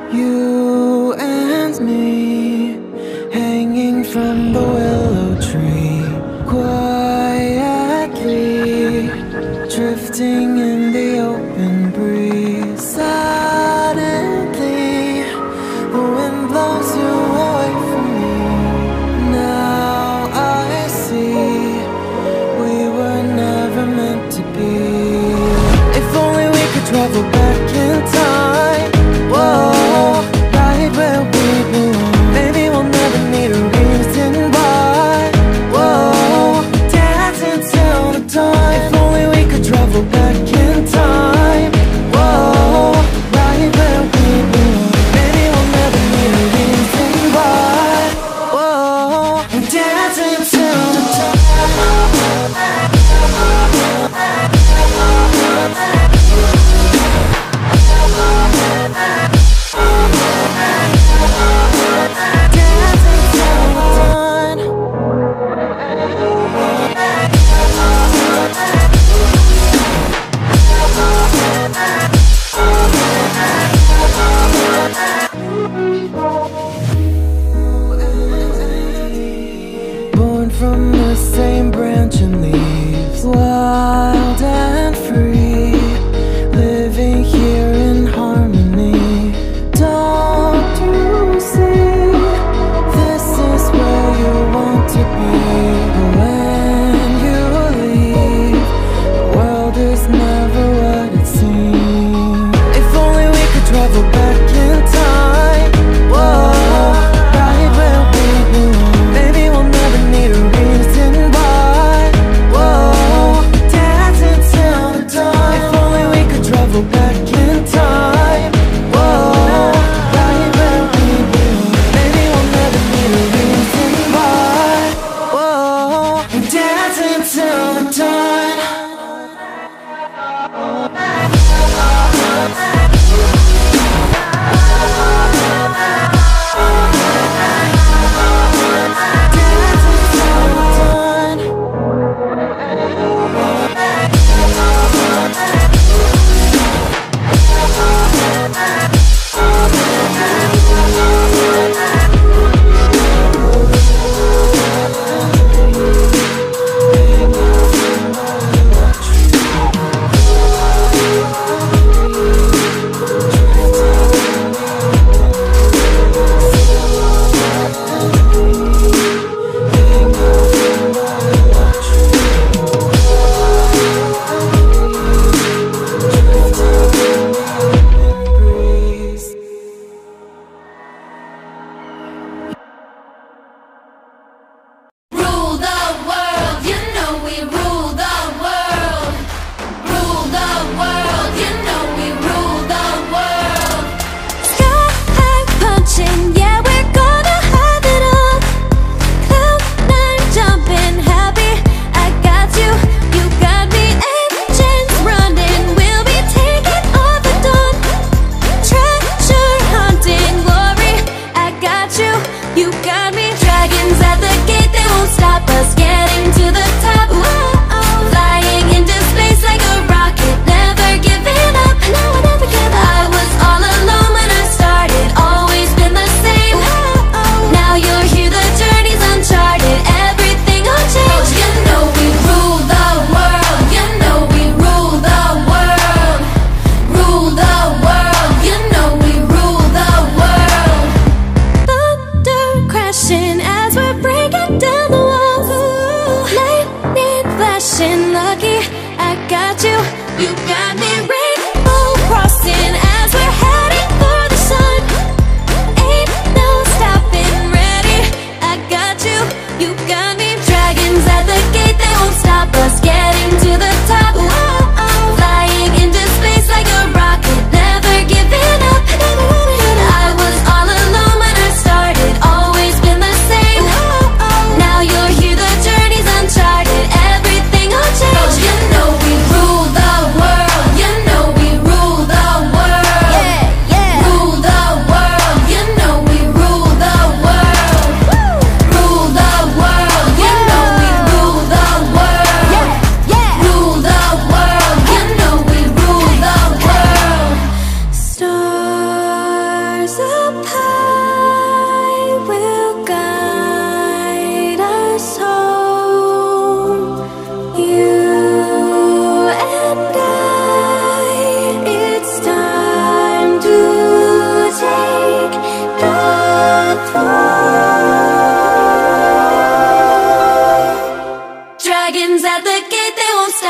You and me, hanging from the willow tree, quietly drifting in the open breeze. Suddenly, the wind blows you away from me. Now I see we were never meant to be. If only we could travel back in time. Whoa, right where we belong. Maybe we'll never need a reason why. Whoa, dancing till the dawn. If only we could travel back in time. Whoa, right where we belong. Maybe we'll never need a reason why. Whoa, dancing till the dawn.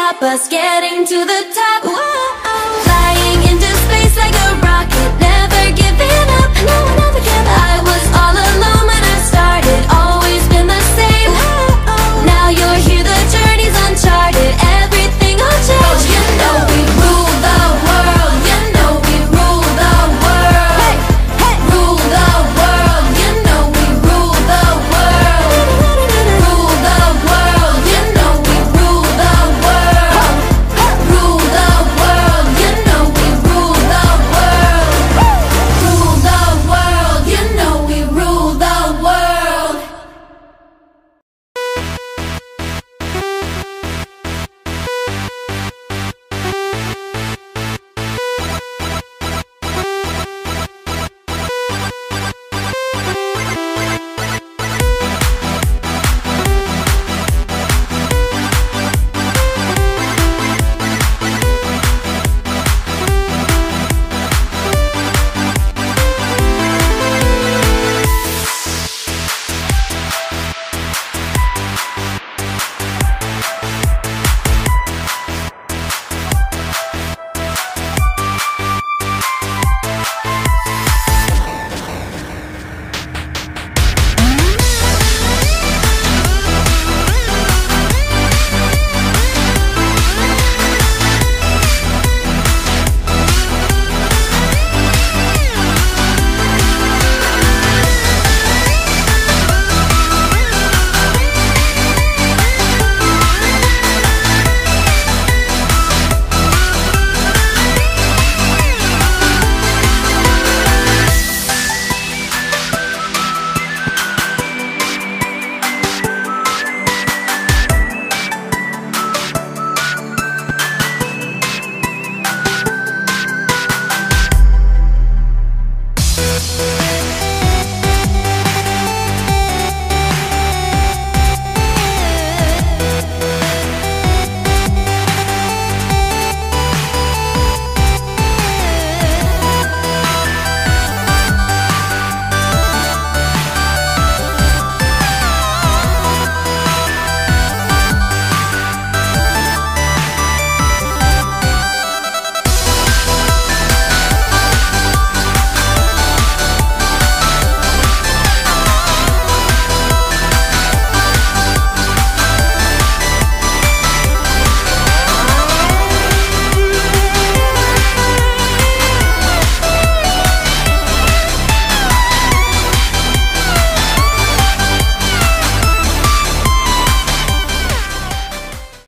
stop us getting to the top.